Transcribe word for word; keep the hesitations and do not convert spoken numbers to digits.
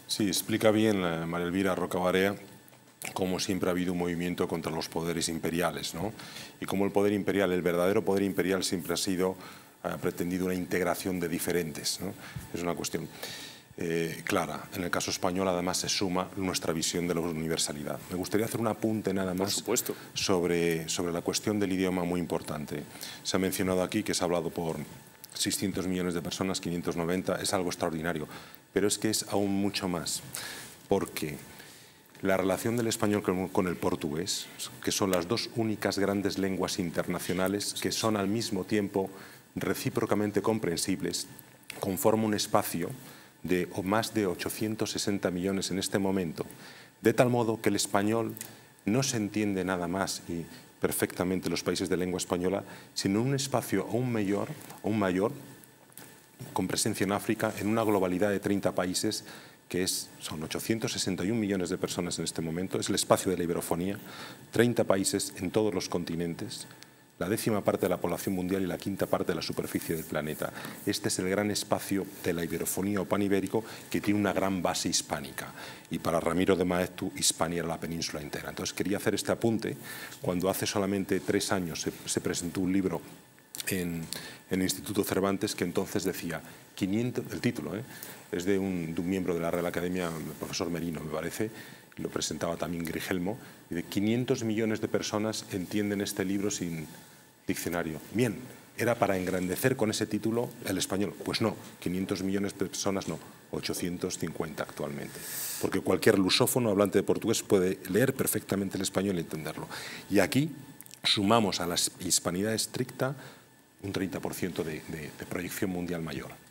Sí, explica bien eh, María Elvira Rocabarea cómo siempre ha habido un movimiento contra los poderes imperiales, ¿no? Y cómo el poder imperial, el verdadero poder imperial siempre ha sido, ha pretendido una integración de diferentes, ¿no? Es una cuestión eh, clara. En el caso español, además, se suma nuestra visión de la universalidad. Me gustaría hacer un apunte nada más Por supuesto. sobre, sobre la cuestión del idioma muy importante. Se ha mencionado aquí que se ha hablado por seiscientos millones de personas, quinientos noventa, es algo extraordinario, pero es que es aún mucho más, porque la relación del español con el portugués, que son las dos únicas grandes lenguas internacionales que son al mismo tiempo recíprocamente comprensibles, conforma un espacio de más de ochocientos sesenta millones en este momento, de tal modo que el español no se entiende nada más y perfectamente los países de lengua española, sino en un espacio aún mayor, aún mayor, con presencia en África, en una globalidad de treinta países, que es, son ochocientos sesenta y un millones de personas en este momento, es el espacio de la iberofonía, treinta países en todos los continentes, la décima parte de la población mundial y la quinta parte de la superficie del planeta. Este es el gran espacio de la iberofonía o panibérico que tiene una gran base hispánica. Y para Ramiro de Maeztu, Hispania era la península entera. Entonces quería hacer este apunte cuando hace solamente tres años se, se presentó un libro en, en el Instituto Cervantes que entonces decía, quinientos, el título, ¿eh? es de un, de un miembro de la Real Academia, el profesor Merino, me parece, y lo presentaba también Grigelmo, y de quinientos millones de personas entienden este libro sin diccionario. Bien, ¿era para engrandecer con ese título el español? Pues no, quinientos millones de personas no, ochocientos cincuenta actualmente. Porque cualquier lusófono hablante de portugués puede leer perfectamente el español y entenderlo. Y aquí sumamos a la hispanidad estricta un treinta por ciento de, de, de proyección mundial mayor.